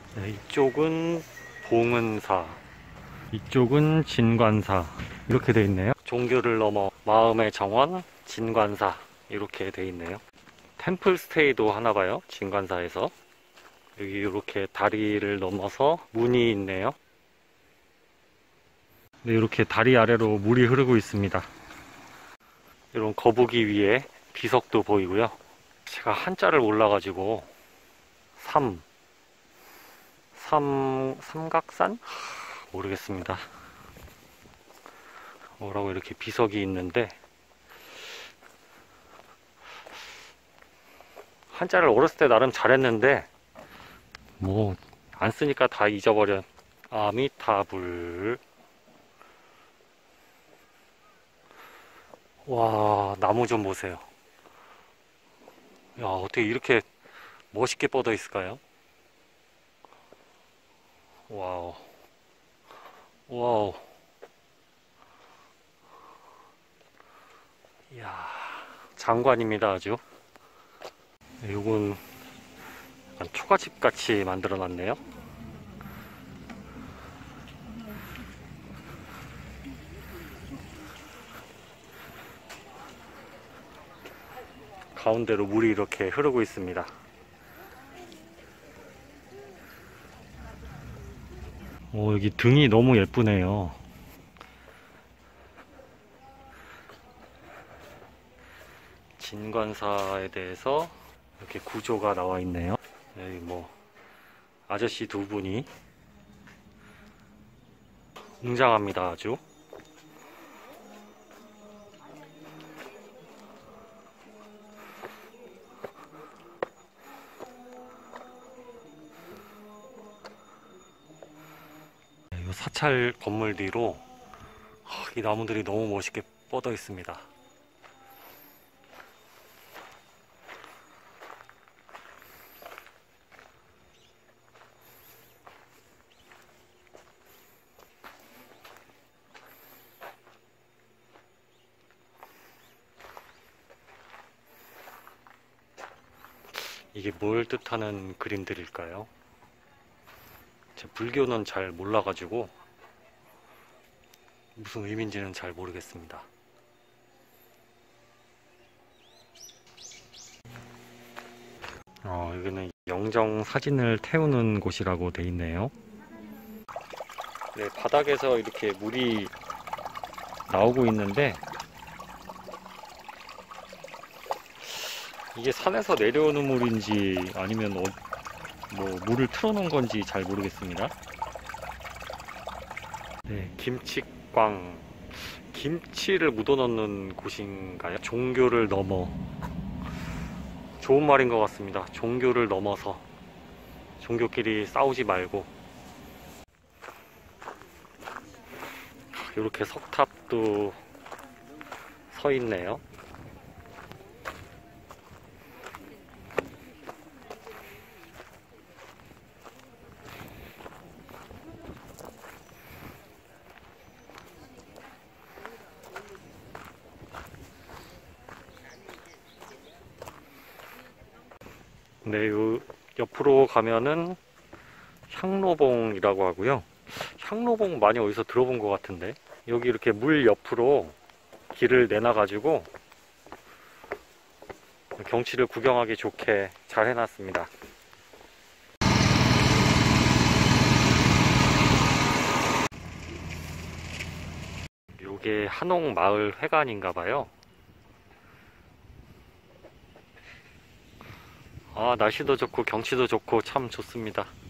네, 이쪽은 봉은사, 이쪽은 진관사 이렇게 돼 있네요. 종교를 넘어 마음의 정원 진관사 이렇게 돼 있네요. 템플 스테이도 하나 봐요. 진관사에서. 여기 이렇게 다리를 넘어서 문이 있네요. 네, 이렇게 다리 아래로 물이 흐르고 있습니다. 이런 거북이 위에 비석도 보이고요. 제가 한자를 몰라가지고 삼각산? 모르겠습니다. 뭐라고 이렇게 비석이 있는데, 한자를 어렸을 때 나름 잘했는데 뭐 안 쓰니까 다 잊어버려. 아미타불. 와, 나무 좀 보세요. 야, 어떻게 이렇게 멋있게 뻗어 있을까요? 와우. 와우. 이야, 장관입니다, 아주. 이건 약간 초가집 같이 만들어 놨네요. 가운데로 물이 이렇게 흐르고 있습니다. 오, 여기 등이 너무 예쁘네요. 진관사에 대해서 이렇게 구조가 나와 있네요. 여기 뭐 아저씨 두 분이 웅장합니다, 아주. 이 사찰 건물 뒤로 이 나무들이 너무 멋있게 뻗어 있습니다. 이게 뭘 뜻하는 그림들일까요? 제 불교는 잘 몰라가지고 무슨 의미인지는 잘 모르겠습니다. 여기는 영정 사진을 태우는 곳이라고 돼 있네요. 네, 바닥에서 이렇게 물이 나오고 있는데 이게 산에서 내려오는 물인지 아니면 뭐 물을 틀어놓은 건지 잘 모르겠습니다. 네, 김치광. 김치를 묻어넣는 곳인가요? 종교를 넘어. 좋은 말인 것 같습니다. 종교를 넘어서 종교끼리 싸우지 말고. 이렇게 석탑도 서 있네요. 네, 요 옆으로 가면은 향로봉이라고 하고요. 향로봉 많이 어디서 들어본 것 같은데, 여기 이렇게 물 옆으로 길을 내놔가지고 경치를 구경하기 좋게 잘 해놨습니다. 요게 한옥마을회관인가 봐요. 날씨도 좋고 경치도 좋고 참 좋습니다.